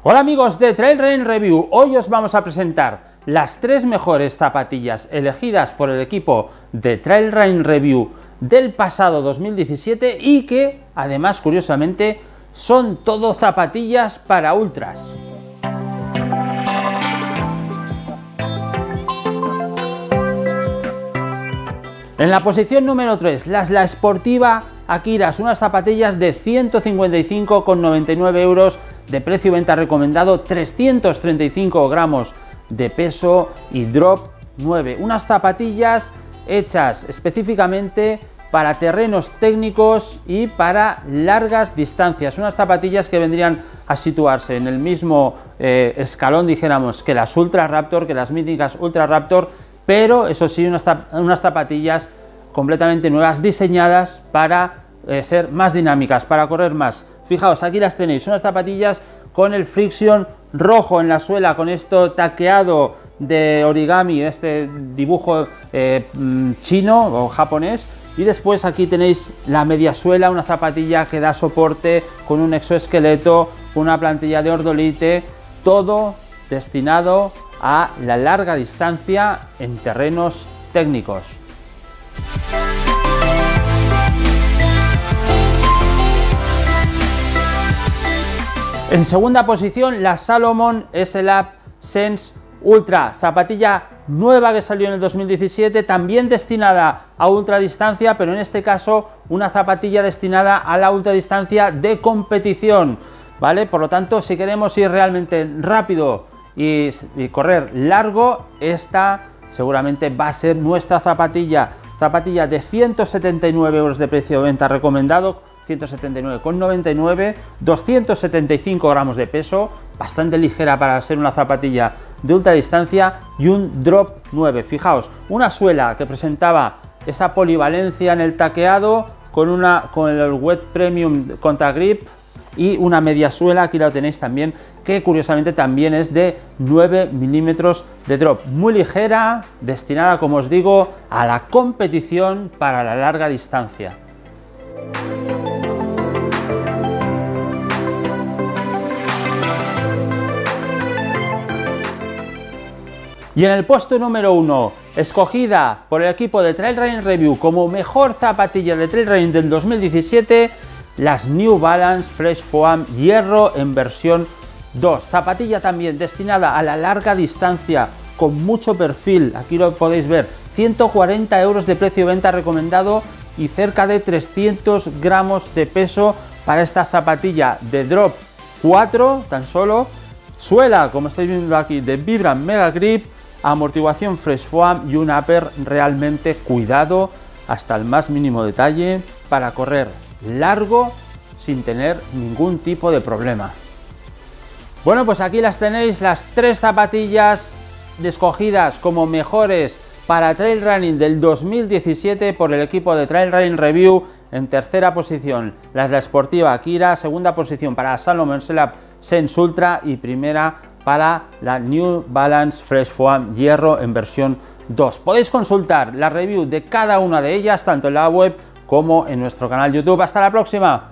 Hola amigos de Trail Running Review, hoy os vamos a presentar las 3 mejores zapatillas elegidas por el equipo de Trail Running Review del pasado 2017 y que además curiosamente son todo zapatillas para ultras. En la posición número 3, la Sportiva Akiras, unas zapatillas de 155,99 euros de precio y venta recomendado, 335 gramos de peso y drop 9. Unas zapatillas hechas específicamente para terrenos técnicos y para largas distancias. Unas zapatillas que vendrían a situarse en el mismo escalón, dijéramos, que las Ultra Raptor, que las míticas Ultra Raptor, pero eso sí, unas zapatillas completamente nuevas, diseñadas para ser más dinámicas, para correr más. Fijaos, aquí las tenéis, unas zapatillas con el friction rojo en la suela, con esto taqueado de origami, este dibujo chino o japonés, y después aquí tenéis la media suela, una zapatilla que da soporte con un exoesqueleto, con una plantilla de ordolite, todo destinado a la larga distancia en terrenos técnicos. En segunda posición, la Salomon SLAB Sense Ultra, zapatilla nueva que salió en el 2017, también destinada a ultradistancia, pero en este caso una zapatilla destinada a la ultradistancia de competición, ¿vale? Por lo tanto, si queremos ir realmente rápido y correr largo, esta seguramente va a ser nuestra zapatilla de 179 euros de precio de venta recomendado, 179,99, 275 gramos de peso, bastante ligera para ser una zapatilla de ultradistancia y un drop 9. Fijaos, una suela que presentaba esa polivalencia en el taqueado con el Wet Premium Contact Grip y una media suela, aquí la tenéis también, que curiosamente también es de 9 milímetros de drop, muy ligera, destinada, como os digo, a la competición para la larga distancia. Y en el puesto número 1, escogida por el equipo de Trail Running Review como mejor zapatilla de trail running del 2017, las New Balance Fresh Foam Hierro en versión 2. Zapatilla también destinada a la larga distancia, con mucho perfil, aquí lo podéis ver, 140 euros de precio de venta recomendado y cerca de 300 gramos de peso para esta zapatilla de drop 4 tan solo, suela, como estáis viendo aquí, de Vibram Mega Grip, amortiguación Fresh Foam y un upper realmente cuidado hasta el más mínimo detalle para correr largo sin tener ningún tipo de problema. Bueno, pues aquí las tenéis, las 3 zapatillas escogidas como mejores para trail running del 2017 por el equipo de Trail Running Review. En tercera posición la Sportiva Akira, segunda posición para Salomon SLAB Sense Ultra y primera para la New Balance Fresh Foam Hierro en versión 2. Podéis consultar la review de cada una de ellas tanto en la web como en nuestro canal YouTube. Hasta la próxima.